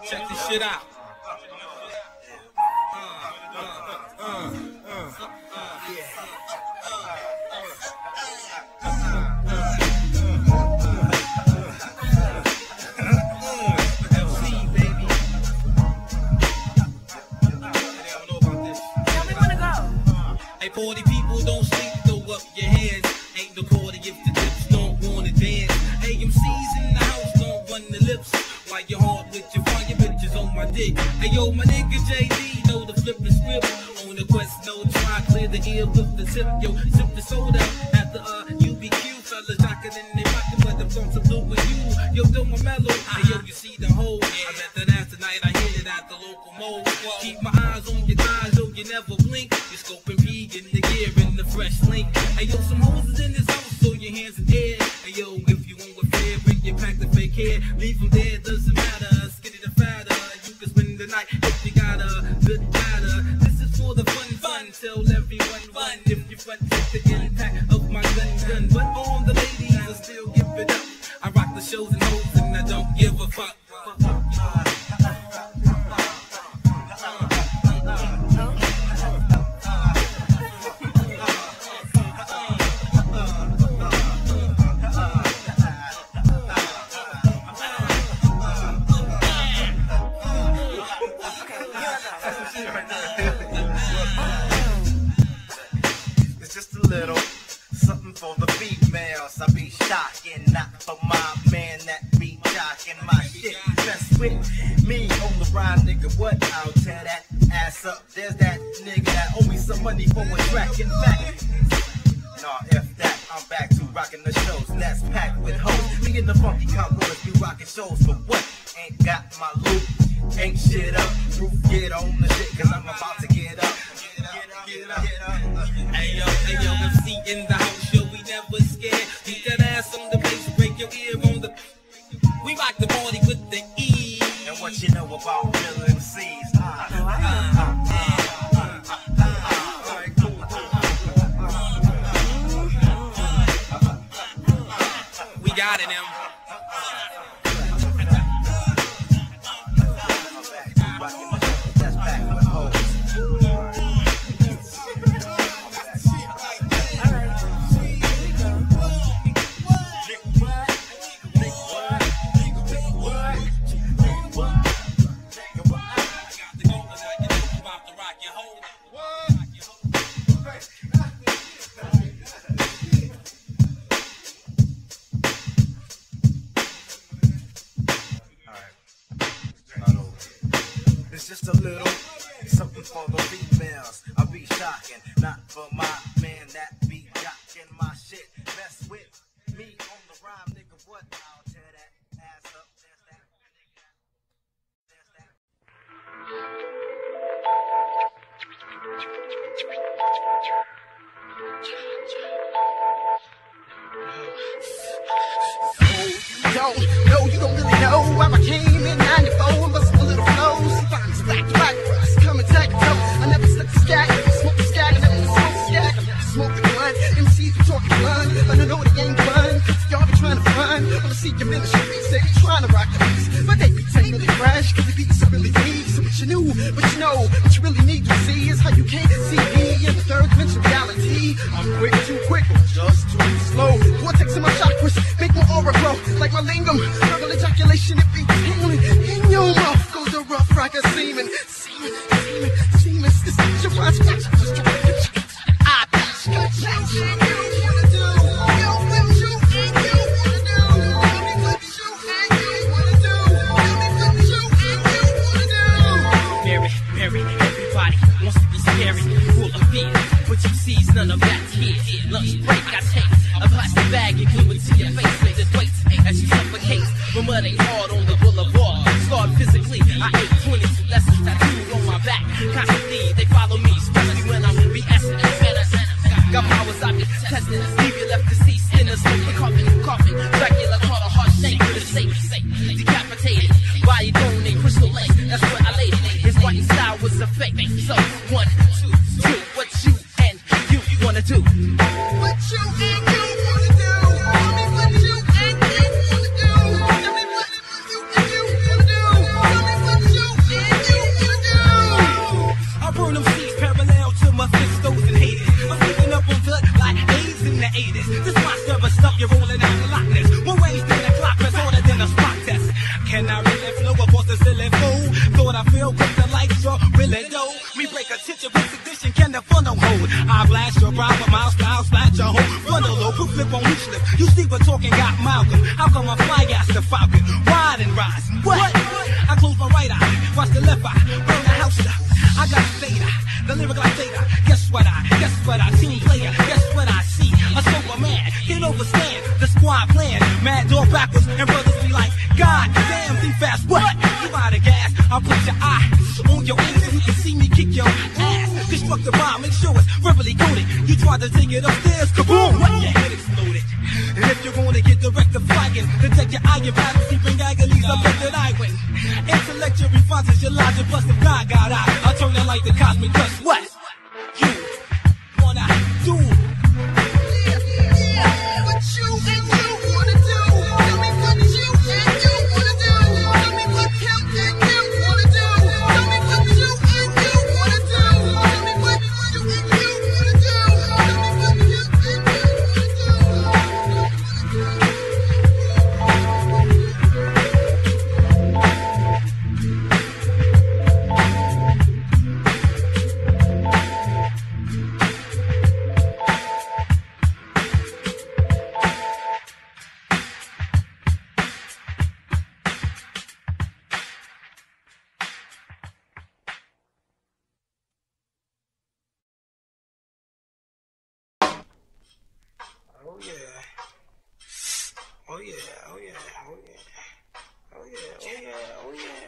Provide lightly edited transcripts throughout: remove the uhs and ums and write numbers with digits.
Check this shit out. Hey, 40 people don't sleep, throw up your hands. Ain't no party if the tips don't wanna dance. AMC's in the house, don't run the lips. While you're hard with your fire bitches on my dick. Hey yo, my nigga JD know the flip and script. On the quest, no try, clear the ear with the tip. Yo, sip the soda at the UBQ. Fellas knocking in they rockin', but them songs are blue with you. Yo, do my mellow. Hey yo, you see the hole. I bet that ass tonight, I hit it at the local mall. Keep my eyes on your thighs, yo, you never blink. You're scoping P in the gear in the fresh link. Hey yo, some hoes is in this house, so your hands in the air. Hey yo, if you want with fear, bring your pack the fake hair. Leave them there, doesn't matter. Skinny the fatter, you can spend the night if you got a good matter. This is for the fun. Tell everyone run. If you run, take the impact of my gun. But on the ladies, I still give it up. I rock the shows and hoes and I don't give a fuck. It's just a little something for the females. I be shocking, not for my man that be jocking my shit. Mess with me on the rhyme, nigga. What? I'll tear that ass up. There's that nigga that owe me some money for a track. In fact, nah, F that. I'm back to rocking the shows that's packed with hoes. Me and the funky Cowboys be rocking shows for what? Ain't got my loot, ain't shit up. Roof, get on the shit, cause I'm about to get up. Get up. Hey yo, MC in the house, yo, we never scared. Beat that ass on the bass, break your ear on the. We rock the party with the E. And what you know about real MCs? We got it, them. That's back with hoes. It's just a little something for the females. I be shocking, not for my man that be jocking my shit. Mess with me on the rhyme, nigga. What? I'll tear that ass up. There's that. There's that. You don't really know why I came in 94 and bust a little flows. Finds black to black, come and take a toe. I never slept the scat, smoke the scat, I never smoke the scat. I never smoke the blunt, MCs be talking blunt. I don't know it ain't fun, y'all be trying to run. Wanna see your ministry, say they trying to rock the beats. But they be taking really fresh, cause the beats are really deep. So what you knew, but you know, what you really need to see is how you can't see me in the third dimension reality. I'm quick, too quick, or just too slow. Vortex in my chakras, make my aura grow. Like my lingam, verbal ejaculation, it be tingling. In your mouth goes the rough rock of semen. Semen, this is your watch. I pass your chance, and you wanna do. Yo, what you and you wanna do. Tell me what you and you wanna do. Tell me what you and you wanna do. Mary, everybody wants to be scary, full of fear, but you seize none of that here. Lunch break, I take a plastic bag and glue it to your face. Just wait as you suffocate. When mud ain't hard on the boulevard, scarred physically. I ate 22 lessons tattooed on my back. Constantly, they follow me, especially when I'm BSing. Got powers I be testing, leave you left deceased in a smoking coffin. Dracula caught a hard shake for the safe. Decapitated, body thrown in crystal lake. That's where I laid it. His white style was a fake. So 1, 2, 2, what you and you wanna do? What you and you wanna do? Tell me what you and you wanna do. Tell me what you and you wanna do. Tell me what a silly fool. Thought I feel good, the lights are really low. Me break attention with edition, can the fun don't hold. I blast your proper mouth style, splash your whole frontal low, proof flip on each lip. You Steve talking got Malcolm. How come I fly ass the Falcon? Ride and rise. What? I close my right eye, watch the left eye, burn the house up. I got theta, the lyrical theta. Guess what I, team player, guess what I see? A sober man, can't overstand the squad plan. Mad dog backwards, and brothers be like, God damn, be fast, what? You out of gas, I'll put your eye on your ass and you can see me kick your ass. Construct the bomb, make sure it's verbally coded. You try to take it upstairs, kaboom, what? Your head exploded. And if you're gonna get direct to flagging, then take your eye, your battle, sleeping agonies, I bet that I win. Intellectual responses, your logic, plus if God got out, I'll turn that like the cosmic dust. What? You wanna do? What you and you wanna do? Tell me what you and you wanna do. Tell me what him and you wanna do. Tell me what you and you wanna do. Tell me what you and you wanna do. Tell me what you and you Oh yeah.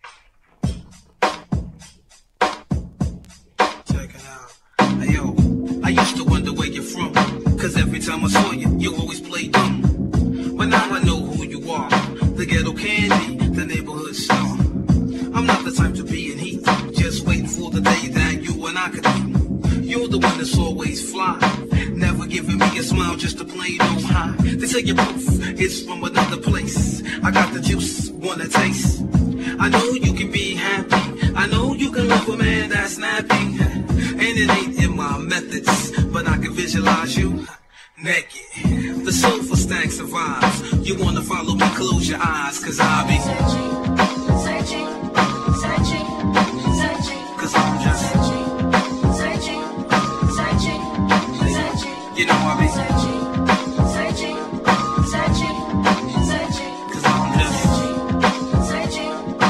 Check it out. Hey yo, I used to wonder where you're from, cause every time I saw you, you always played dumb. But now I know who you are, the ghetto candy, the neighborhood star. I'm not the type to be in heat, just waiting for the day that you and I could meet. You're the one that's always fly, never giving me a smile, just a plain old high. They say your proof is from another place. I got the juice, wanna taste. I know you can be happy, I know you can love a man that's snappy. And it ain't in my methods, but I can visualize you naked. The sofa stack survives. You wanna follow me, close your eyes, cause I'll be searching, cause I'm just searching. You know I'll be searching, cause I'm just searching.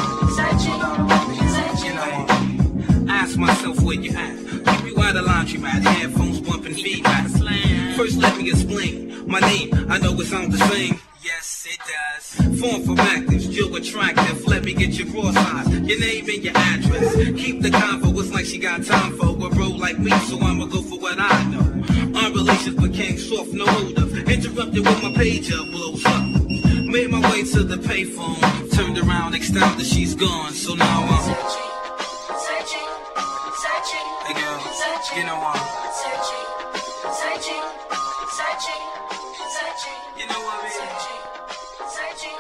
You know, ask myself where you at. Keep you out of laundromat, headphones bumping feedback. First let me explain my name. I know it sounds the same. Yes, it does. Form from actors, you're attractive. Let me get your cross eyes, your name and your address. Keep the convo, it's like she got time for a bro like me, so I'ma go for what I know. Our relations became soft, no hold up. Interrupted when my pager blows up. Made my way to the payphone, turned around, astounded she's gone. So now I'm searching. Hey girl, you know I'm searching. You know what I mean? Searching.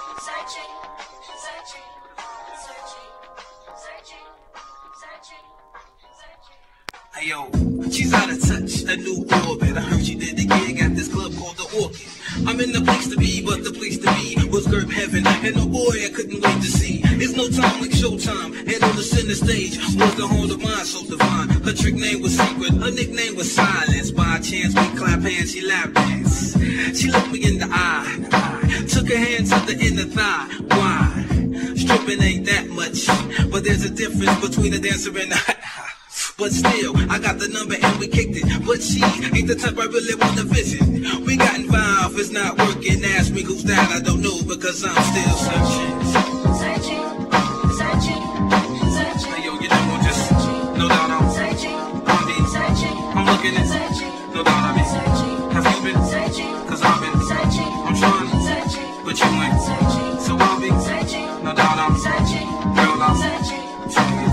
Hey yo, she's out of touch, a new orbit. I heard she did a gig at this club called The Orchid. I'm in the place to be, but the place to be was Gerb Heaven. And oh boy, I couldn't wait to see. It's no time like showtime, and on the center stage was the heart of mine, so divine. Her trick name was secret, her nickname was Silence. By chance, we clap hands, she lap dance. She looked me in the eye, took her hand to the inner thigh. Why? Stripping ain't that much, but there's a difference between a dancer and a but still, I got the number and we kicked it. But she ain't the type I really wanna visit. We got involved, it's not working. Ask me who's that, I don't know, because I'm still searching. Hey yo, you know I'm just, no doubt I'm looking at, no doubt I've been. Have you been? Cause I've been. I'm trying, but you ain't. So I'll be, no doubt I'm, girl I'm trying.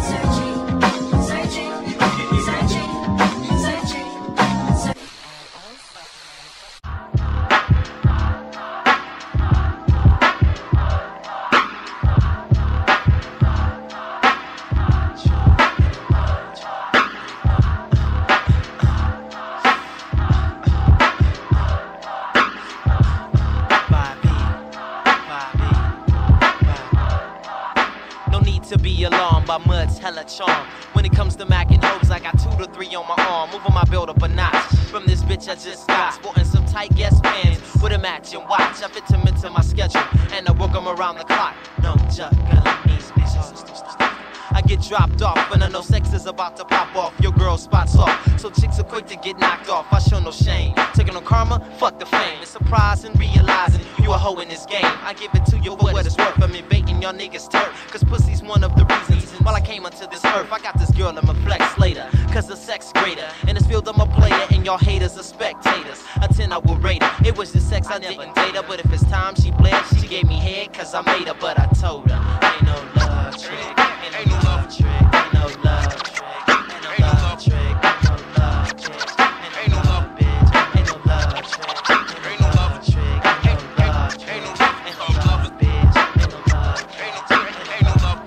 need to be alarmed by Mud's hella charm. When it comes to macking hoes, I got 2 to 3 on my arm, moving my build up a notch. From this bitch I just got, sporting some tight guest pants with a matching watch. I fit them into my schedule, and I work them around the clock. No juggling these bitches. I get dropped off, and I know sex is about to pop off. Your girl spots off, so chicks are quick to get knocked off. I show no shame, taking no karma, fuck the fame. It's surprising, realizing you a hoe in this game. I give it to you for what it's worth. I'm invading your niggas' turf, cause pussy's one of the reasons. While I came onto this earth, I got this girl I'ma flex later, cause the sex greater. In this field I'm a player, and y'all haters are spectators. A 10 I will rate her. It was just sex, I didn't date her, but if it's time she bled, she gave me head cause I made her. But I told her, ain't no love trick. Ain't no love trick, ain't no love trick, ain't no love trick, ain't no love trick, ain't no love bitch, ain't no love trick, ain't no love trick, ain't no love trick, ain't no love bitch, ain't no love trick, ain't no love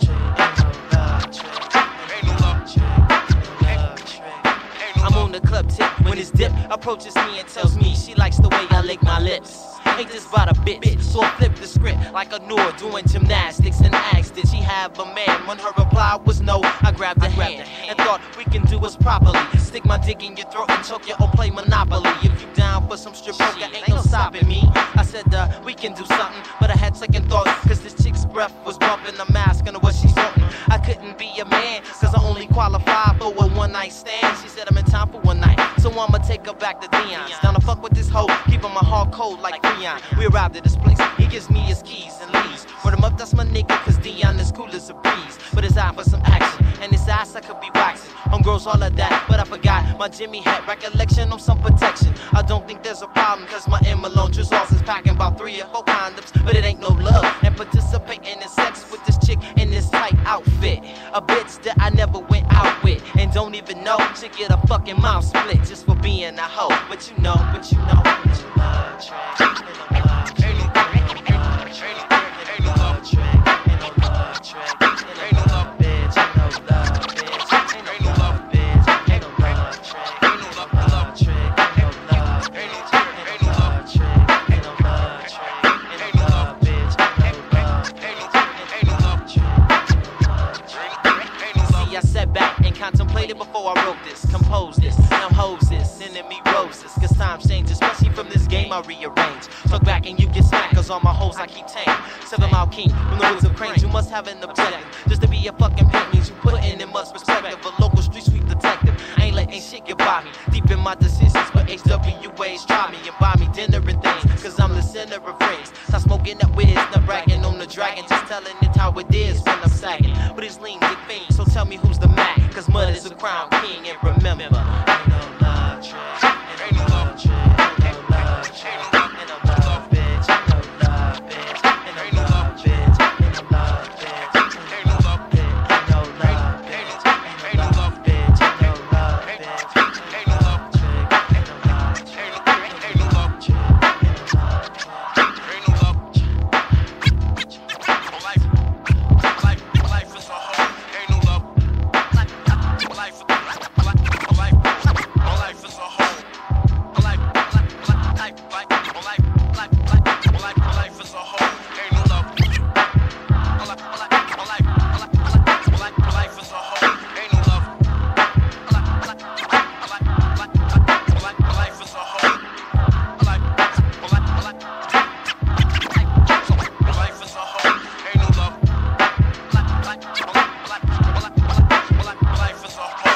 trick, ain't no love trick, ain't no love trick. I'm on the club tip when his dip approaches me and tells me she likes the way I lick my lips. Ain't this about a bitch? So I flipped the script like a Noor doing gymnastics and asked, did she have a man? When her reply was no, I grabbed her hand and thought we can do us properly. Stick my dick in your throat and choke you or play Monopoly. If you down for some strip poker, ain't no stopping me. I said, we can do something, but I had second thoughts, cause this chick's breath was bumping. I'm asking her what she's wanting. I couldn't be a man, cause I only qualify for a one night stand. She said I'm in time for one night, so I'ma take her back to Dion's. Down to fuck with this hoe, keeping my heart cold like Freon. We arrived at this place, he gives me his keys and leaves. Word him up, that's my nigga, cause Dion is cool as a breeze. But it's out for some action, and his ass I could be waxing. Homegirls all of that, but I forgot my Jimmy hat recollection on some protection. I don't think there's a problem, cause my M. Malone Drizzles is packing about 3 or 4 condoms. But it ain't no love, and participating in sex with this chick in this tight outfit. A bitch that I never went out with, and don't even know she get a fucking mouth split just for being a hoe. But you know, but you know, but you love trash. Contemplated before I wrote this, composed this, now hose this, enemy roses. Cause times change, especially from this game I rearrange. Talk back and you get smacked, cause all my hoes I keep tame. 7 Mile King, from the woods of Cranes, you must have an objective. Just to be a fucking pimp means you put in much perspective. A local street sweep detective, ain't letting shit get by me. Deep in my decisions, but HWAs try me and buy me dinner and things. Cause I'm the center of rings. Stop smoking that whiz, not bragging on the dragon. Just telling it how it is when I'm sagging. But it's lean, dick fiend, so tell me who's the Mac. Cause Mud is a crown king, and remember, ain't no love trick, ain't no love trick, ain't no love trick, ain't no love bitch, ain't no love bitch, ain't no love bitch, ain't no love bitch, ain't no love bitch, ain't no love bitch, ain't no love bitch, ain't no love bitch, ain't no love trick, ain't no love trick, ain't no love trick, ain't no love life is a whole, ain't no love. Life is a whole. Life is a whole. Ain't no love. Life is a whole. Ain't no love. Life is a whole. Life is a whole. Ain't no love. Life is a whole.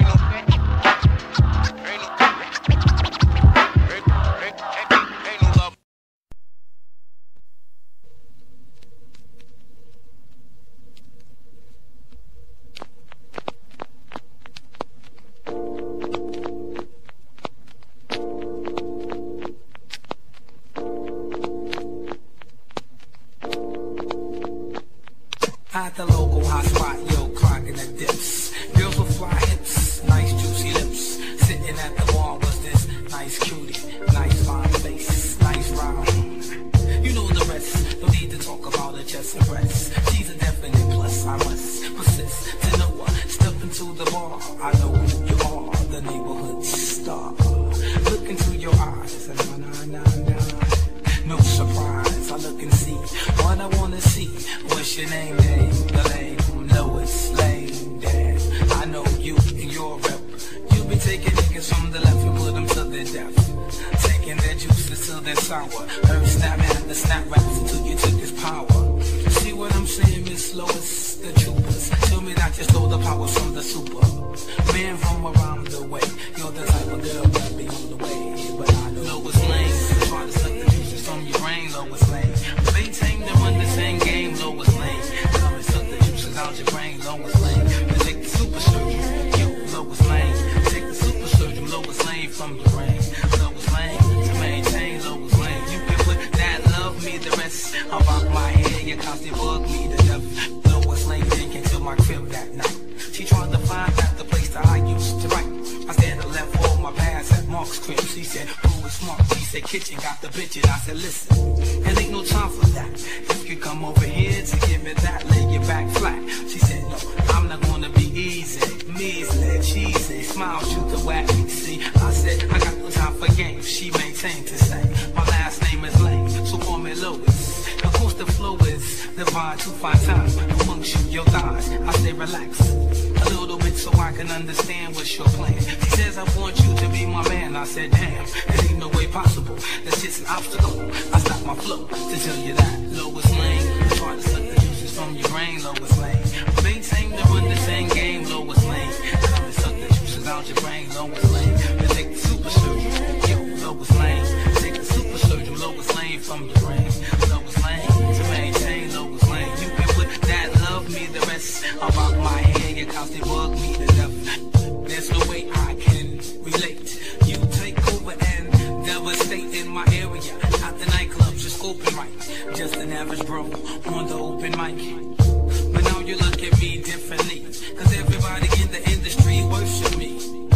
At the local hot spot, yo, clocking the dips. Girls with fly hips, nice juicy lips. Sitting at the bar was this nice cutie, nice fine face, nice round. You know the rest, no need to talk about her chest and breasts. She's a definite plus, I must persist to know her. Step into the bar, I know who you are, the neighborhood star. Look into your eyes, and no surprise, I look and see what I wanna see. What's your name, babe? The name niggas from the left and put them to their death. Taking their juices till they're sour. Herb snap at the snap raps until you took his power. See what I'm saying, Miss Lois, the troopers. Tell me that you stole the power from the super. Man from around the way. You're the type of girl that be on the way. But I know Lois Lane. Try to suck the juices from your brain, Lois Lane. Maintain to run the same game, Lois Lane. Come and suck the juices out your brain, Lois Lane. Then take the super surgeon, yo, Lois Lane. Take the super surgeon, Lois Lane from your brain. Lois Lane, to maintain Lois Lane. You can put that love me, the rest about my head. You constantly bug me to death. Lois Lane thinking to my crib that night. She tried to find out the place that I used to write. I said I left all my bags at Mark's crib. She said, who is smart? She said, kitchen got the bitches. I said, listen, there ain't no time for that. If you come over here to give me that, lay your back flat. She said, no, I'm not gonna be easy. Measly, cheesy, smile, shoot the whack. See, I said, I got no time for games. She maintained to say, my last name is Lane, so call me Lois. Of course the flow is divine to find time amongst you, your thighs. I say relax a little bit so I can understand what's your plan. She says I want you to be my man. I said damn, there ain't no way possible. That's just an obstacle. I stopped my flow to tell you that Lois Lane. Try to suck the juices from your brain, Lois Lane. Maintain to run the same game, Lois Lane. Come and suck the juices out your brain, Lois Lane. Then take the super surgeon, yo, Lois Lane. Take the super surgeon, Lois Lane from your brain. Lois Lane, to maintain Lois Lane. You can put that love me, the rest about my head. You constantly bug me to death. There's no way I can relate. You take over and devastate in my area. At the nightclubs, just open mic. Just an average bro on the open mic. But now you look at me differently. Cause everybody in the industry worship me.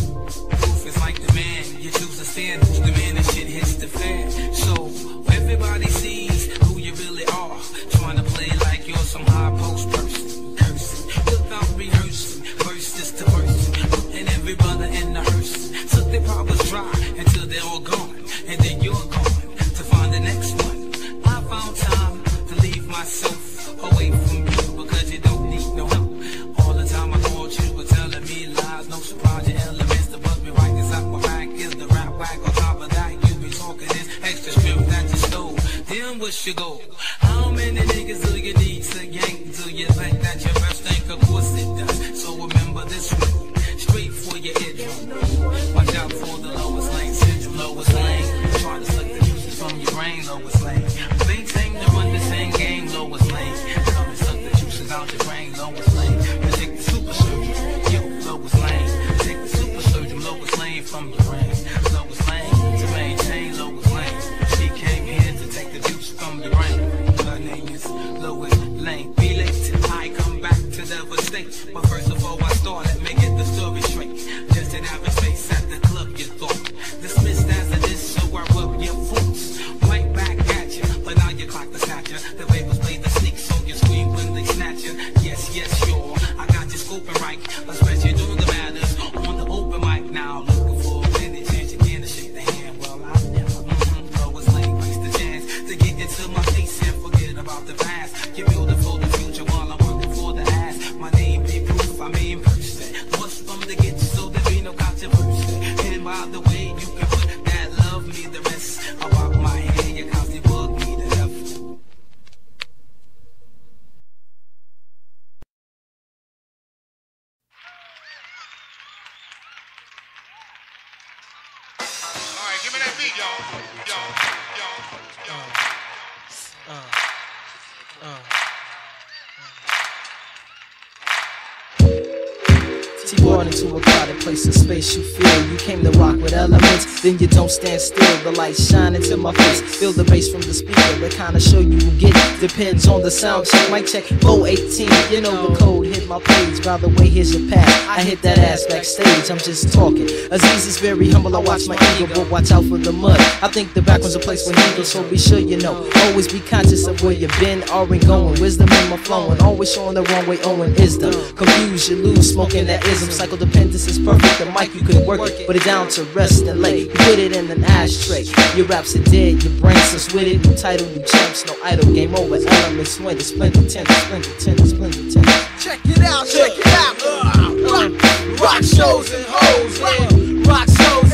Proof is like the man. You choose to stand who's the man and shit hits the fan. So everybody sees who you really are. Trying to play like you're some high post person. Cursing without rehearsing. Verses to verse. Putting every brother in the hearse. Took their powers dry until they're all gone. And then you're gone to find the next one. I found time to leave myself away from you because you don't need no help. All the time I called you were telling me lies. No surprise, your elements to bug me right inside my back. Is the rap whack on top of that? You be talking this extra script that you stole. Then what's your goal? How many niggas do you need to yank? Do you think that your best thing? Of course it does. So remember this one, straight for your eardrum. Watch out for the Lois Lane syndrome, Lois Lane. Try to suck the juices from your brain, Lois Lane. Maintain to run the same game, Lois Lane. Come and suck the juices out your brain, Lois Lane. Then take the super surgeon, yo, Lois Lane. Take the super surgeon, Lois Lane from your brain. Lois Lane, to maintain Lois Lane. She came here to take the juice from your brain. Her name is Lois Lane. Be late, I come back to devastate. But first of all, I start, let me get the story straight. Just an average face at the club, you thought. Dismissed as a diss, so I rub your boots. Right back at you, but now you clock the snatcher. The papers play the sneak, so you scream when they snatch you. Yes, yes, sure, I got you scoping right. Especially doing the matters on the open mic now. Looking for a minute, chance you can to shake the hand. Well, I never, Lois Lane, waste the chance to get into my face and forget about the past. You're building for the future while I'm working for the ass. My name be proof, I'm in person. What's from the get so there be no controversy. And by the way, you can put that love me, the rest about my head. You constantly bug me to death. Alright, give me that beat, y'all. T-born into a crowded place of space you feel. You came to rock with elements, then you don't stand still. The light shine into my face, feel the bass from the speaker. The kind of show you will get depends on the sound check. Mic check, low 18, you know the code, hit my page. By the way, here's your pass, I hit that ass backstage, I'm just talking. Aziz is very humble, I watch my ego, but watch out for the mud. I think the back one's a place where he goes, so be sure you know. Always be conscious of where you've been or ain't going. Wisdom in my flowing, always showing the wrong way, owing is the confused, you lose, smoking that ism. Psychodependence is perfect, the mic you can work it, put it down to rest and lay. You put it in an ashtray, your raps are dead, your brain since with it. New title, new champs, no idol, game over. Elements win, splendid tennis, splendid tennis, splendid tennis. Check it out, check it out. Rock shows and hoes, rock shows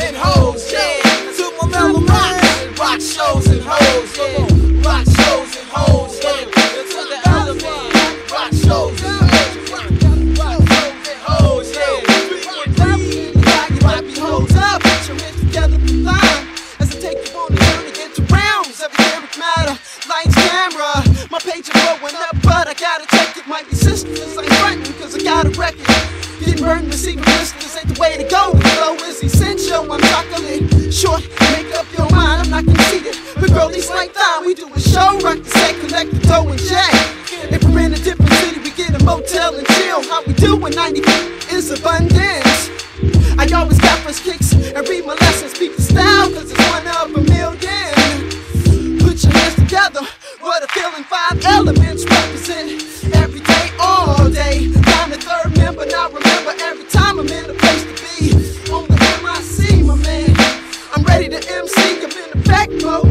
out of record. Getting burned, receiving blisters ain't the way to go. The flow is essential, I'm chocolate short. Make up your mind, I'm not conceited. But girlies like that, we do a show, rock the set, collect the dough and jack. If we're in a different city, we get a motel and chill. How we do when 90 is abundance. I always got first kicks and read my lessons. Speak the style, cause it's one of a million. Put your hands together, what a feeling. 5 elements represent every day, all day. I'm the third member, now remember every time I'm in a place to be. On the MIC, my man, I'm ready to MC, I'm in the back mode.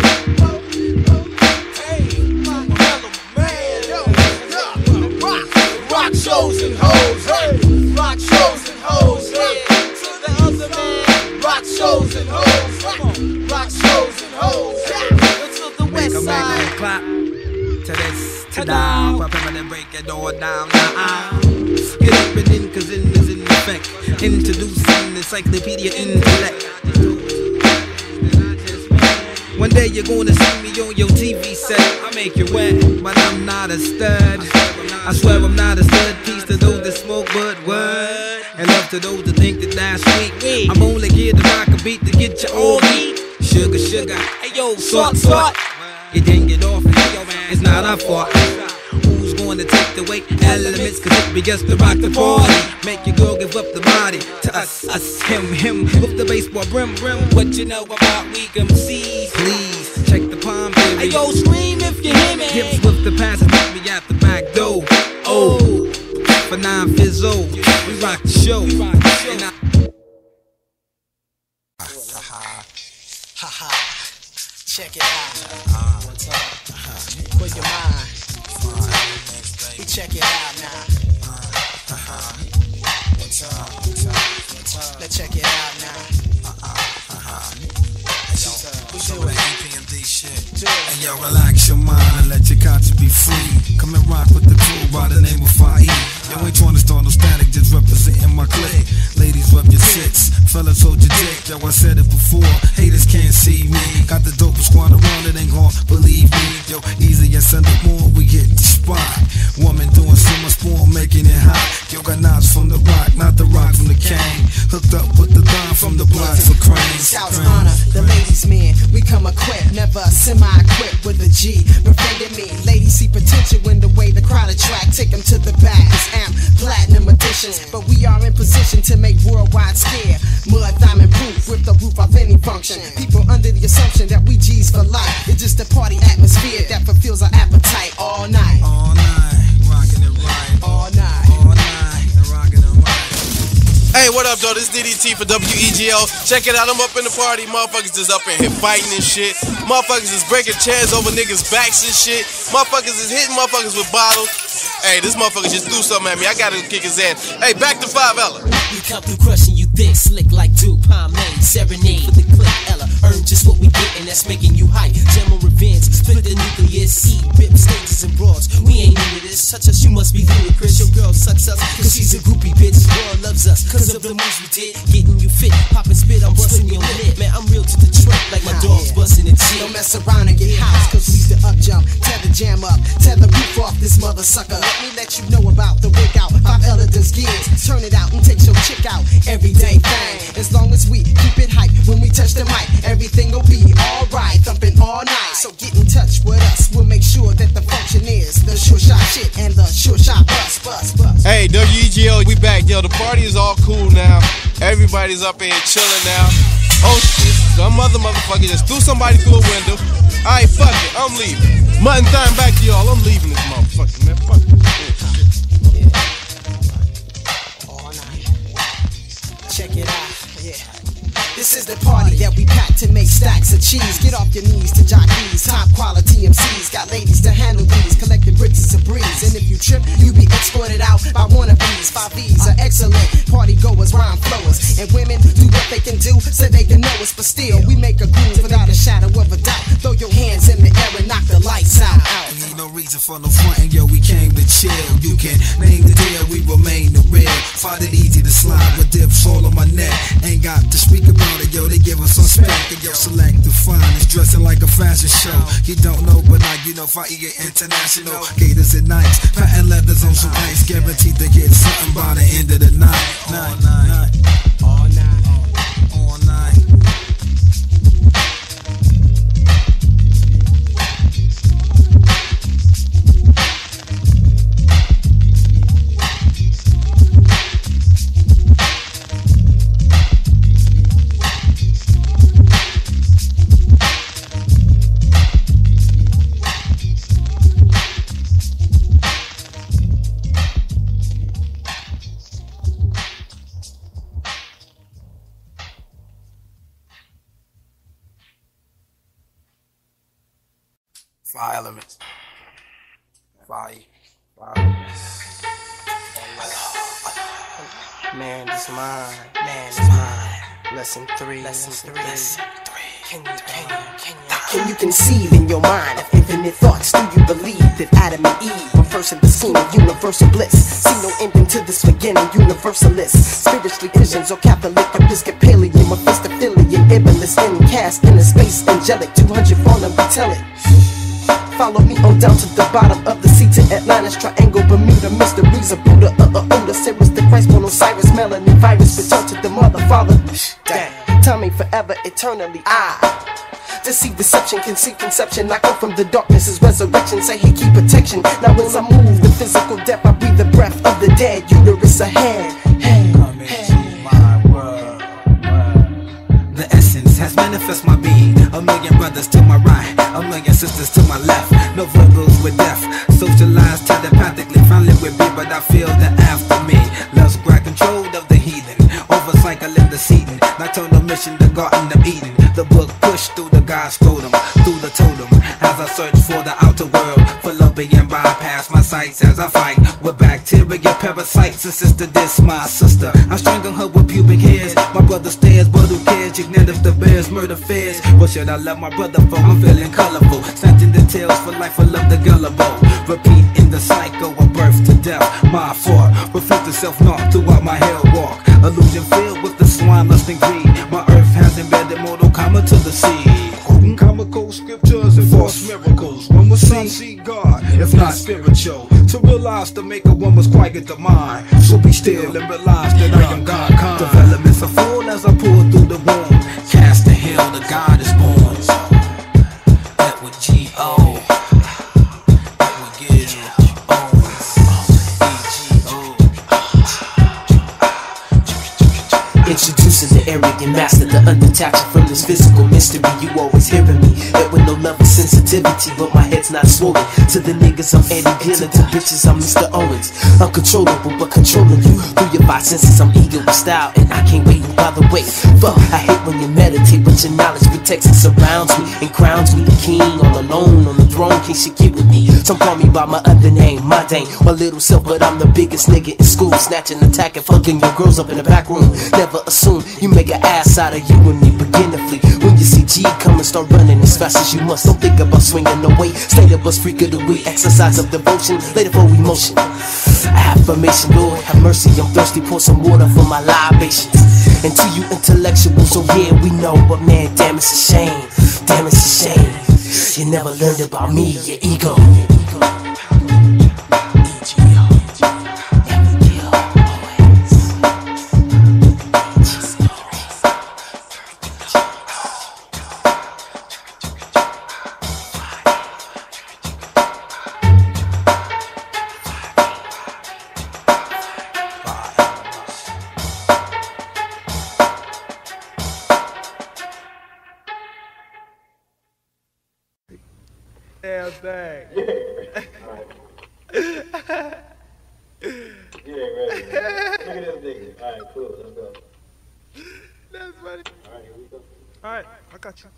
Rock shows and hoes, hey. Rock shows and hoes, hey. To the other man. Rock shows and hoes, hey. Rock shows and hoes, hey. To the west side. Make 'em clap to this, to that. Pop him and break it all down. Get up and in, cause in is in effect. Introducing encyclopedia intellect. One day you're gonna see me on your TV set. I make you wet, but I'm not a stud. I swear I'm not a stud. Peace to those that smoke but what? And love to those that think that that's sweet. I'm only here to rock a beat to get you all beat. Sugar, sugar, hey yo, salt, salt. You didn't get off it, it's not our fault. Who's gonna take the weight elements? Cause it be just to rock the party. Make your girl give up the body to us, him. With the baseball brim. What you know about weak MCs? Please check the palm, baby. Hey yo, scream if you hear me. Hips with the passes, meet me at the back door. Oh, for 9 Fizzo, we rock the show. Check it out. Put your mind. Check it out now. Let's check it out now. We do it. And yo, relax your mind and let your conscience be free. Come and rock with the crew by the name of Fa'i. Yo, ain't trying to start no static, just representing my clique. Ladies, rub your tits, fellas hold your dick. Yo, I said it before, haters can't see me. Got the dopest squad around, it ain't gon' believe me. Yo, easy and Sunday morning, we hit the spot. Woman doing so much more, making it hot. Yo, got knives from the rock, not the rock from the cane. Hooked up with the dime from the block for cranes. Scouts honor the ladies, man. We come equipped, never semi-equipped with a G. Befriending me, ladies see potential in the way the crowd attract. Take them to the back, it's amp, platinum editions. But we are in position to make worldwide scare. Mud, diamond proof, with the roof of any function. People under the assumption that we G's for life. It's just a party atmosphere that fulfills our appetite all night. All night, rocking it right. All night. All night, and rocking it right. Hey, what up, though? This DDT for WEGL. Check it out, I'm up in the party. Motherfuckers is up in here fighting and shit. Motherfuckers is breaking chairs over niggas' backs and shit. Motherfuckers is hitting motherfuckers with bottles. Hey, this motherfucker just threw something at me. I gotta kick his ass. Hey, back to 5 Ella. We come through crushing you thick, slick like Duke, Pomade, serenade for the clip, Ella. Earn just what we get, and that's making you hype. Gem on revenge, split the nucleus, eat, rip stages and broads. We ain't into this, touch us, you must be ludicrous. Your girl sucks us, cause she's a groupie bitch. World loves us, cause of the moves we did. Getting you fit, popping spit, I'm busting your lid. Man, I'm real to the trick, like my dog's busting the teeth. Don't mess around and get house, cause we the up jump. Tear the jam up, tear the roof off this mother sucker. Let me let you know about the wig out. 5 Ella does gigs, turn it out and take your chick out. Everyday thing, as long as we keep it hype. When we touch the mic, everything will be alright. Thumping all night, so get in touch with us. We'll make sure that the function is the sure shot shit and the sure shot bus. Hey, WEGL, we back. Yo, the party is all cool now. Everybody's up in here chilling now. Oh shit, some motherfucker just threw somebody through a window. Alright, fuck it, I'm leaving. Mutton time back to y'all, I'm leaving this motherfucker, man. Fuck it. Check it out, yeah. This is the party that we pack to make stacks of cheese. Get off your knees to jockeys, top quality MCs. Got ladies to handle these, collecting bricks is a breeze. And if you trip, you be escorted out by one of these. 5 V's are excellent, party goers, rhyme flowers. And women do what they can do so they can know us. But still, we make a groove without a shadow of a doubt. Throw your hands in the air and knock the lights out. Ain't no reason for no frontin', yo, we came to chill. You can name the deal, we remain the real. Find it easy to slide with dips all on my neck. Ain't got to speak about it, yo, they give us some spec. Yo, select the finest, dressing like a fashion show. You don't know, but now you know, Fire International. Gators and Nikes, patent leathers on some ice. Guaranteed to get something by the end of the night. All night. All night. All night. Fire elements. Fire. Fire elements. Man is mine. Man is mine. Lesson 3. Lesson 3. Lesson 3. Can you conceive in your mind of infinite thoughts? Do you believe that Adam and Eve were first in the scene of universal bliss? See no ending to this beginning, universalist. Spiritually visions or Catholic, Episcopalian, Mephistophelian, Iblis, cast in a space angelic. 200 fallen, we tell it. Follow me on down to the bottom of the sea to Atlantis, Triangle, Bermuda, mysteries of Buddha, Oda, Cyrus, the Christ, born Osiris, melanin, virus, return to the mother, father. Damn, time ain't forever, eternally. Deceive deception, conceive conception. I come from the darkness, is resurrection. Say he keep protection. Now as I move the physical depth, I breathe the breath of the dead. Uterus ahead. Come into my world. The essence has manifest my being. A million brothers to my right, a million sisters to my left. No verbals with death. Socialized telepathically, finally with me, but I feel that after me, love's grab control of the heathen. Overcycling the seeding. Nocturnal mission, the Garden of Eden. The book pushed through the God's scrotum, through the totem, as I search for the outer world. For love being bypass my sights as I fight with bacteria, parasites. And sister, this my sister. I strangle her with pubic hairs. My brother stares, but who cares? Ignite if the bears murder fears. What should I love my brother for? I'm feeling colorful. Snatching the tales for life, I love the gullible. Repeat in the cycle of birth to death. My fault, reflect the self-north throughout my hell walk. Illusion filled with the swine, lust and greed. My earth has embedded mortal karma to the sea. Quoting comical scriptures and false miracles. When will some see God, if not spiritual? To realize to make a woman's quiet the mind. So be still and realize that I am God kind. Developments are full as I pull through the womb. Cast the hill, the God is born. That would G.O. That would give Introducing the arrogant master, the undetached from this physical mystery. You always hearing me, that with no love or sensitivity, but my head's not swollen. To the niggas I'm Eddie Dilla, to bitches I'm Mr. Owens. Uncontrollable but controlling you through your five senses. I'm eager with style and I can't wait. By the way, fuck, I hate when you meditate, but your knowledge protects and surrounds me and crowns me the king. All alone on the throne, can't shit get with me. Some call me by my other name, my dang, my little self, but I'm the biggest nigga in school. Snatching, attacking, fucking your girls up in the back room. Never assume you make an ass out of you and me. Begin to flee when you see G coming, start running as fast as you must. Don't think about swinging away. Stay the bus, freak of the week. Exercise of devotion, later for emotion. Affirmation, Lord have mercy. I'm thirsty, pour some water for my libations. And to you intellectuals, so yeah, we know, but man, damn, it's a shame. Damn, it's a shame. You never learned about me, your ego. Damn thing. Yeah, ready. Look at this nigga. Alright, cool. Let's go. That's funny. Alright, here we go. Alright, I got you.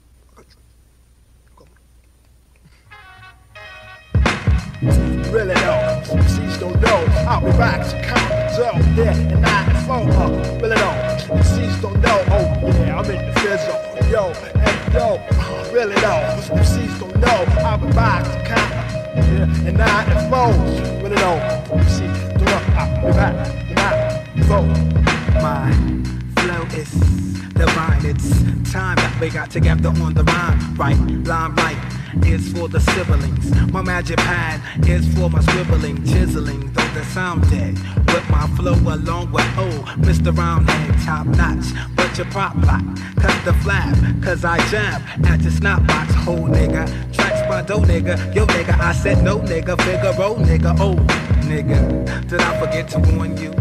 Really though, MCs don't know. I'll be back to count the dough. Yeah, and 9 and 4. Really though, MCs don't know. Oh yeah, I'm in the fizzle. Yo, hey yo, really though, MCs don't know. I'll be back to count. Yeah, and 9 and 4. Really though, MCs don't know. I'll be back. Vote. My flow is divine. It's time that we got together on the rhyme. Right, limelight is for the siblings. My magic pad is for my scribbling, chiseling, though they sound dead. With my flow along with Mr. Roundhead, top notch. But your prop lock, cut the flap, cause I jab at your snot box, whole nigga. Tracks by dough nigga, yo nigga, I said no nigga, Figaro nigga, oh nigga. Did I forget to warn you?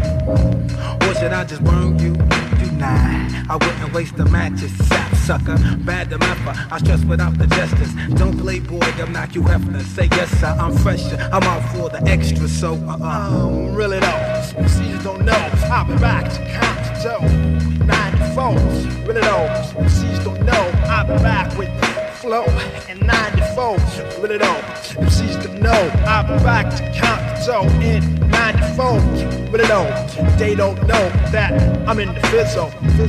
Or should I just burn you? Nah, I wouldn't waste the matches, sap sucker, bad the mapper, I stress without the gestures. Don't play boy, I'm not you Hefner. Say yes sir, I'm fresher, I'm out for the extra, so really though, MCs don't know, I'll be back to count to dough. 94, really though, MCs don't know, I'll be back with flow in 94, really though, MCs don't know, I'll be back to count to dough in 94, really though, they don't know that I'm in the fizzle.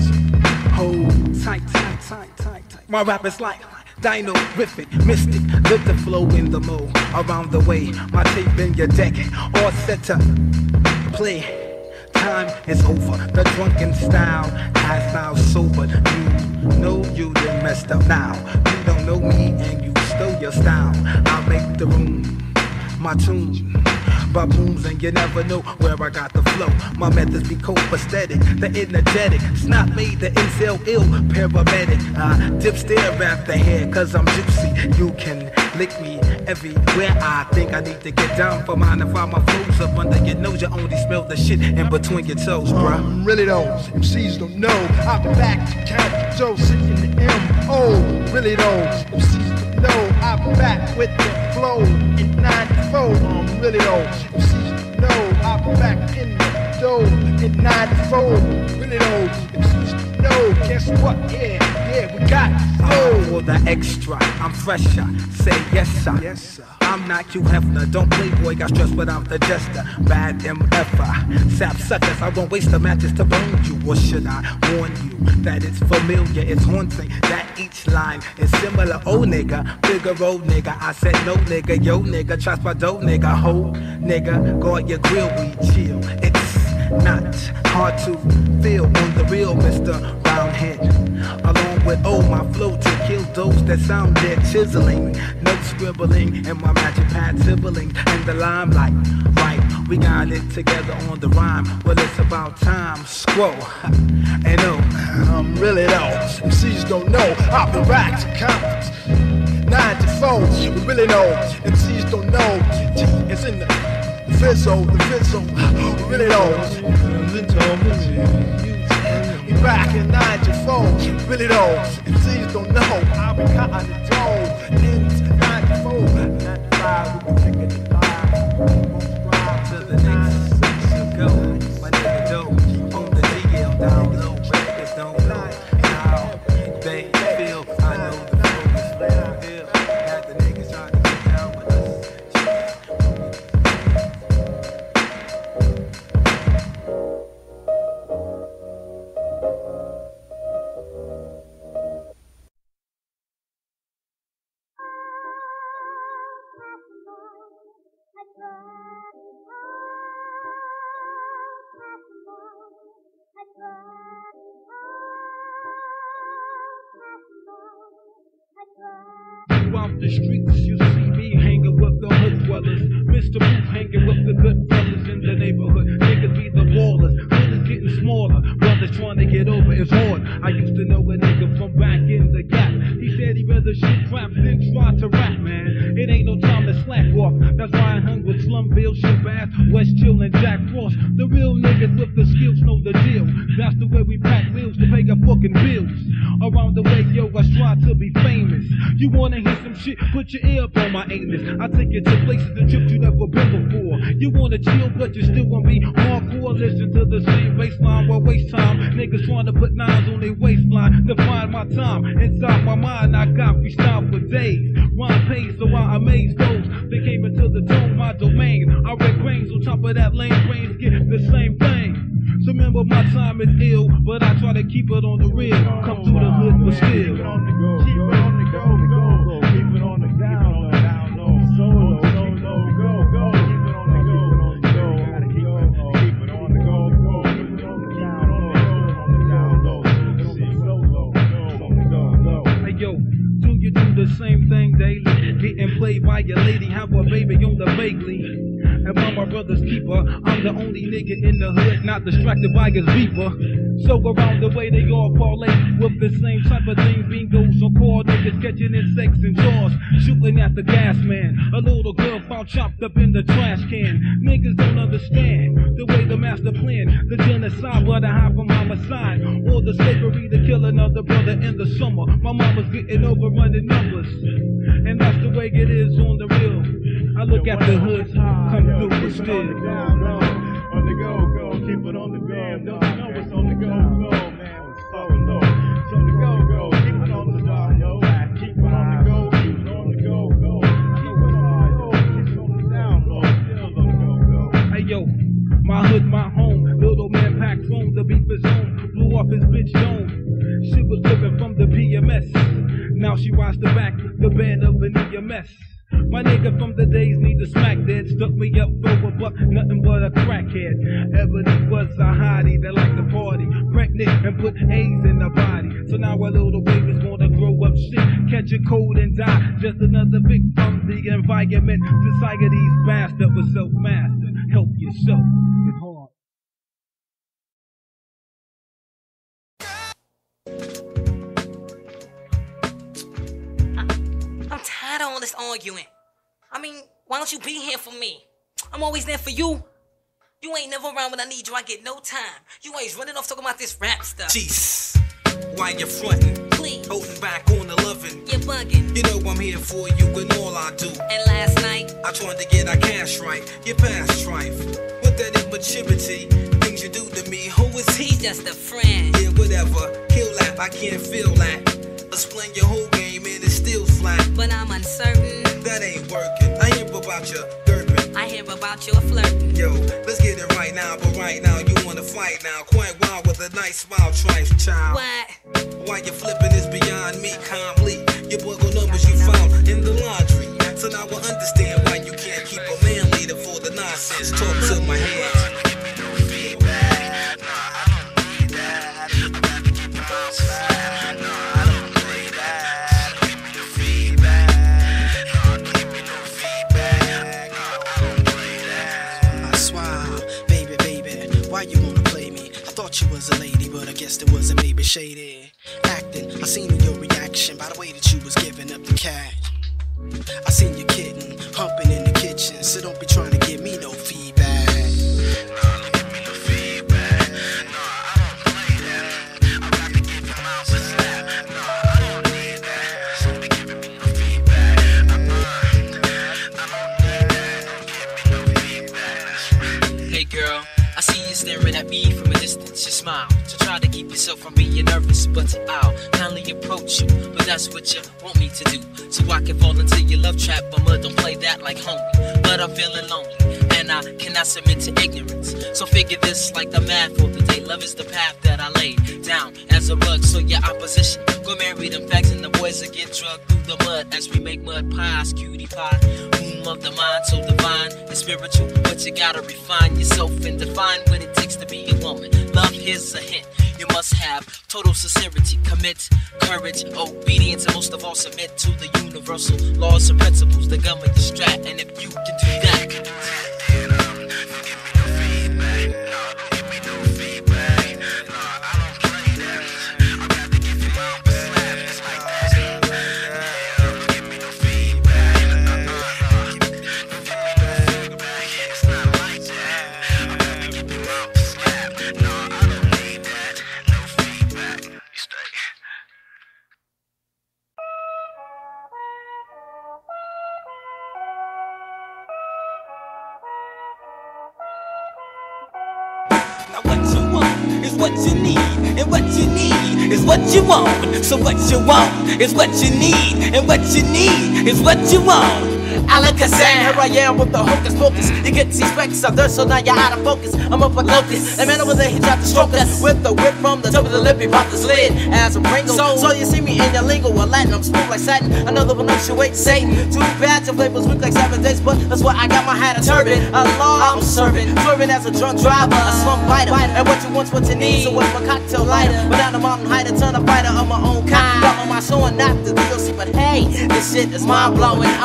Hold tight. My rap is like dino-rific, mystic, live the flow in the mode. Around the way, my tape in your deck, all set to play. Time is over, the drunken style has now sobered. You know you done messed up now. You don't know me and you stole your style. I'll make the room my tune. Booms and you never know where I got the flow. My methods be copacetic, the energetic. It's not made the incel ill paramedic. Dip stare at the hair cause I'm juicy. You can lick me everywhere. I think I need to get down for mine and find my flows up under your nose. You only smell the shit in between your toes, bruh. Really though, MCs don't know. I'll be back to count the dough, sitting in the M.O. Really though, MCs don't know. I'll be back with the flow in 94. Really though, MCs don't know. I'll be back in the dough in 94. Really though, MCs don't know. Guess what? Yeah, we got flow. For the extra, I'm fresher. Say yes sir. Yes sir. I'm not you Hefner, don't play boy, got stressed without the jester. Bad MFer, sap suckers, I won't waste the matches to burn you. Or should I warn you that it's familiar, it's haunting, that each line is similar. Oh nigga, Figaro nigga, I said no nigga, yo nigga, trust my dough nigga, ho nigga, guard your grill, we chill. It's not hard to feel on the real Mr. Roundhead. Along with my flow to kill those that sound dead, chiseling, no scribbling, and my magic pad sibling, and the limelight, right, we got it together on the rhyme, well it's about time, scroll, and really though, MCs don't know, I'll be back to count 94, we really know, MCs don't know, G is in the fizzle, really know, we back in 94, really though, MCs don't know, I'll be counting the dough in 94, 95, we can take it to 5, to the next to go, my nigga dope, on the DL down low, records don't know how they feel, I know the flow is real, that the niggas trying to get down with us. Throughout the streets, you see me hanging with the hood dwellers. Mr. Booth hanging with the good fellas in the neighborhood. Niggas be the ballers, niggas getting smaller. Brothers trying to get over, it's hard. I used to know a nigga from back in the gap. He said he'd rather shoot crap than try to rap, man. It ain't no time to slack off. That's why I hung with Slumville, Shabazz, West Chill, and Jack Frost. The real niggas with the skills know the deal. That's the way we pack wheels to pay our fucking bills. Around the way, yo, I strive to be famous. You wanna hear some shit? Put your ear up on my anus. I take you to places and trips you never been before. You wanna chill, but you still wanna be hardcore. Listen to the same baseline while waste time. Niggas trying to put nines on their waistline to find my time. Inside my mind, I got freestyle for days. Rhyme pays, so I amaze those that came into the tone, my domain. I read grains on top of that lane, brains get the same thing. So remember my time is ill, but I try to keep it on the real. Come through the hood but still. Keep it on the go, keep it on the go, keep it on the down low, solo, go, keep it on the go, gotta keep it on the go, buy a lady, have a baby on the vaguely. And my brother's keeper, I'm the only nigga in the hood not distracted by his beeper. So around the way they all parlay with the same type of thing. Bingos on call, niggas catching insects and jaws, shooting at the gas man. A little girl found chopped up in the trash can. Niggas don't understand the way the master plan, the genocide, but I hide from homicide, or the slavery to kill another brother in the summer. My mama's getting over running numbers, and that's the way it is on the real. I look at the hood come through with still. On the go, keep it on the go. Don't you know it's on the go, man? It's so low. It's on the go, keep it on the go, yo. Keep it on the go, keep it on the go. Keep it on the down low, still on the go. Hey yo, my hood, my home. Little man packed home, the beef is on. Blew off his bitch dome. She was living from the PMS. Now she rides the back, the band of an EMS. My nigga from the days need to smack dead. Stuck me up for a buck, nothing but a crackhead. Ebony was a hottie that liked to party, pregnant and put A's in the body. So now our little babies wanna grow up shit, catch a cold and die. Just another victim from the environment. Society's bastard was self-mastered. Help yourself, it's hard. I'm tired of all this arguing. I mean, why don't you be here for me? I'm always there for you. You ain't never around when I need you, I get no time. You always running off talking about this rap stuff. Jeez, why you frontin'? Please. Holding back on the lovin'. You're bugging. You know I'm here for you and all I do. And last night, I tried to get our cash right, your past strife. With that immaturity, things you do to me, who is he? he's just a friend. Yeah, whatever, kill that, I can't feel that. Explain your whole game and it's still flat. But I'm uncertain. That ain't working. I hear about your derping. I hear about your flirting. Yo, let's get it right now, but right now you wanna fight now. Quite wild with a nice smile, trife child. What? Why you flipping is beyond me, calmly. Your buggle numbers you found in the laundry. So now I understand why you can't keep a man leader for the nonsense. Talk to my head. Why you wanna play me? I thought you was a lady, but I guess there was a maybe shady acting. I seen in your reaction by the way that you was giving up the cat. I seen you kidding, humping in the kitchen, so don't be trying to give me no feedback. Don't give me no feedback. No, I don't play that. I got to give your mouth a slap. No, I don't need that. Don't be giving me no feedback. I don't need that. Don't give me no feedback. Hey girl, I see you staring at me from a distance, you smile to try to keep yourself from being nervous, but I'll kindly approach you, but that's what you want me to do, so I can fall into your love trap, but mud don't play that like homie, but I'm feeling lonely, and I cannot submit to ignorance, so figure this like the math for the day, love is the path that I laid down as a rug, so your opposition, go marry them facts and the boys will get drugged through the mud, as we make mud pies, cutie pie, womb of the mind, so divine and spiritual, but you gotta refine yourself and define what it takes to be a woman. Love, here's a hint. You must have total sincerity, commit, courage, obedience, and most of all submit to the universal laws and principles that govern your strat. And if you can do that, what you need, and what you need is what you want. So what you want is what you need, and what you need is what you want. Alakazam, here I am with the hocus pocus. You get these specs out there, so now you're out of focus. I'm up a locust. That man over there, he tried to stroke us with the whip from the top of the lip. He popped his lid as a Pringle. So you see me in your lingo, a Latin. I'm smooth like satin. Another one up your weight, Satan. Too bad your flavors weak like 7 days, but that's why I got my hat a turban. I'm serving, swerving as a drunk driver, a slump biter. And what you want's what you need. So what's my cocktail lighter? But down the mountain height, a ton of fighter of my own kind. Got on my show and not the DOC, but hey, this shit is mind blowing. I'm only cold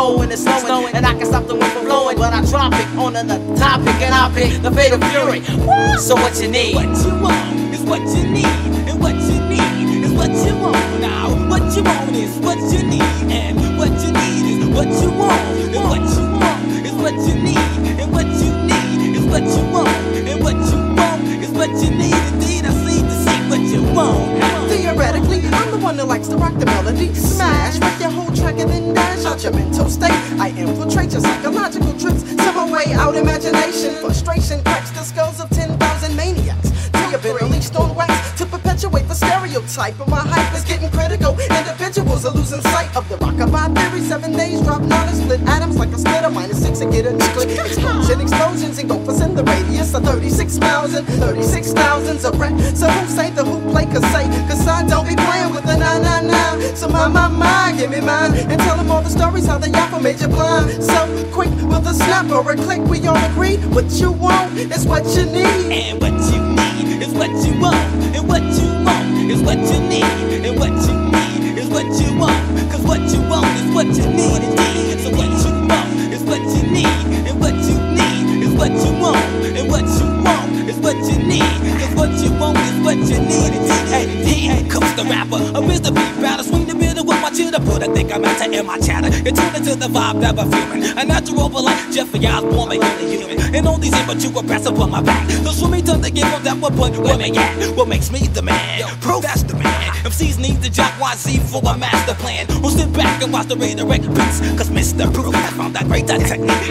snow when it's snowing, and I can stop the wind from blowing, but I drop it on another topic, and I pick the fate of fury. So what you need? What you want is what you need, and what you need is what you want. Now what you want is what you need, and what you need is what you want, and what you want is what you need, and what you need is what you want, and what you want is what you need. Indeed, I see to see what you want. Theoretically, I'm the one that likes to rock the melody, smash, wreck your whole track and then dash out your mental state. I infiltrate your psychological trips, send my way out imagination. Frustration cracks the skulls of 10,000 maniacs. You've been released on wax to perpetuate the stereotype, but my hype is getting critical. Individuals are losing sight of the rockabye theory. 7 days drop knowledge, split atoms like a splitter. -6 and get a nuclear explosion. Explosions engulf us in the radius of 36 miles and 36,000's a wreck. So who say the who play cassette? Cause I don't be playing with the 999. So my, give me mine and tell them all the stories how the yapper made you blind. So quick with a snap or a click, we all agree. What you want is what you need, and what you need is what you want, and what you want is what you need, and what you need is what you want. Cause what you want is what you need, indeed. So what you want is what you need, and what you need is what you want, and what you want is what you need. Cause what you want is what you need, indeed. Hey, here comes the rapper, a Mr. Beat battle, swing the middle with my chitter, but I think I'm out to in my chatter. It turned into the vibe that we're feeling. A natural like Jeffrey Osborne, making a human. And all these immature press upon my back. Those for me turn to give up that one point where me at. What makes me the man? Proof that's the man. MCs need the Jack YZ for a master plan. Who sit back and watch the redirect beats. Cause Mr. Proof has found that great technique.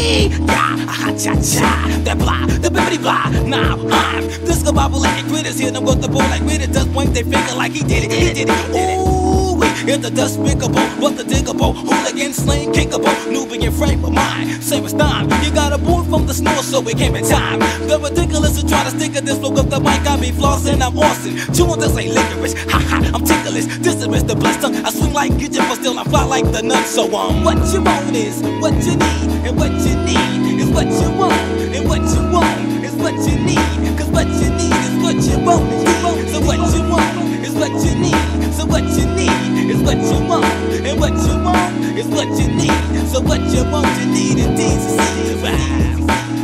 Yeah, ha-cha-cha. That blah, the bibbity blah. Now I'm discombobulating critters. Hear them with the ball like critters. Just point their finger like he did it. He did it. Ooh, it's the despicable, but the diggable. Hooligan, slang, kickable. Nubian frame of mind. Same as time. You got a board from the snow, so it came in time. The ridiculous to try to stick at this look of the mic. I be flossing, I'm Austin. Chewing this ain't licorice. Ha ha, I'm ticklish. This is Mr. Blessed tongue. I swing like Gidget, but still I fly like the nuts. So what you want is what you need, and what you need is what you want, and what you want is what you need. Cause what you need is what you want. So what you want is what you need. So what you need is what you want, and what you want is what you need. So what you want, you need, indeed, to see the rhyme.